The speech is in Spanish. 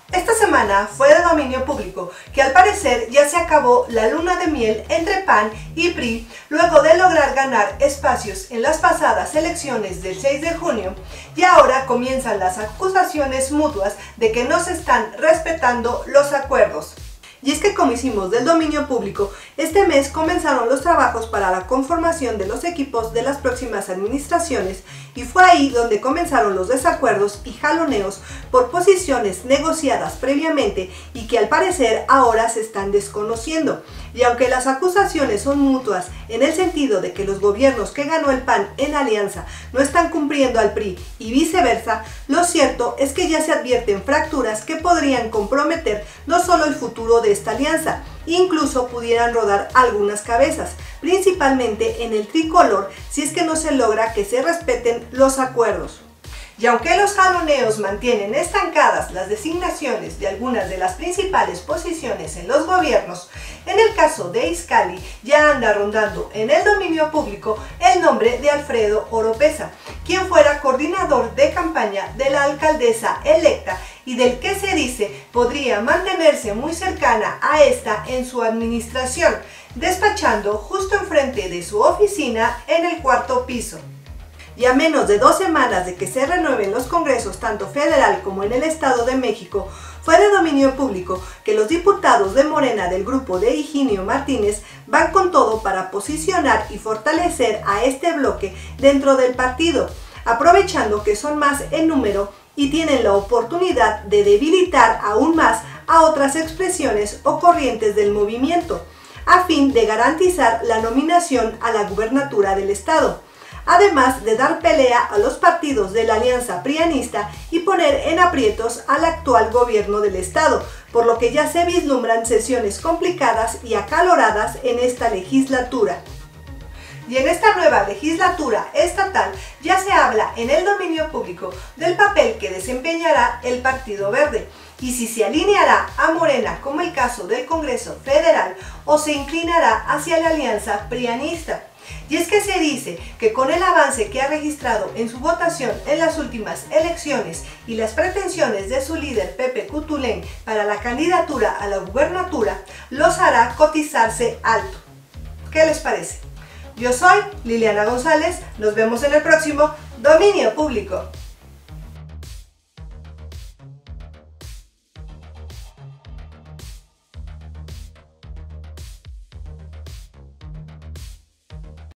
Esta semana fue de dominio público que al parecer ya se acabó la luna de miel entre PAN y PRI luego de lograr ganar espacios en las pasadas elecciones del 6 de junio y ahora comienzan las acusaciones mutuas de que no se están respetando los acuerdos. Y es que como hicimos del dominio público, este mes comenzaron los trabajos para la conformación de los equipos de las próximas administraciones y fue ahí donde comenzaron los desacuerdos y jaloneos por posiciones negociadas previamente y que al parecer ahora se están desconociendo. Y aunque las acusaciones son mutuas en el sentido de que los gobiernos que ganó el PAN en alianza no están cumpliendo al PRI y viceversa, lo cierto es que ya se advierten fracturas que podrían comprometer no solo el futuro de esta alianza, incluso pudieran rodar algunas cabezas, principalmente en el tricolor si es que no se logra que se respeten los acuerdos. Y aunque los jaloneos mantienen estancadas las designaciones de algunas de las principales posiciones en los gobiernos, en el caso de Izcalli ya anda rondando en el dominio público el nombre de Alfredo Oropeza, quien fuera coordinador de campaña de la alcaldesa electa y del que se dice podría mantenerse muy cercana a esta en su administración, despachando justo enfrente de su oficina en el cuarto piso. Y a menos de 2 semanas de que se renueven los congresos tanto federal como en el Estado de México, fue de dominio público que los diputados de Morena del grupo de Higinio Martínez van con todo para posicionar y fortalecer a este bloque dentro del partido, aprovechando que son más en número y tienen la oportunidad de debilitar aún más a otras expresiones o corrientes del movimiento, a fin de garantizar la nominación a la gubernatura del Estado, además de dar pelea a los partidos de la alianza prianista y poner en aprietos al actual gobierno del Estado, por lo que ya se vislumbran sesiones complicadas y acaloradas en esta legislatura. Y en esta nueva legislatura estatal ya se habla en el dominio público del papel que desempeñará el Partido Verde y si se alineará a Morena como el caso del Congreso Federal o se inclinará hacia la alianza prianista. Y es que se dice que con el avance que ha registrado en su votación en las últimas elecciones y las pretensiones de su líder Pepe Cutulén para la candidatura a la gubernatura, los hará cotizarse alto. ¿Qué les parece? Yo soy Liliana González, nos vemos en el próximo Dominio Público.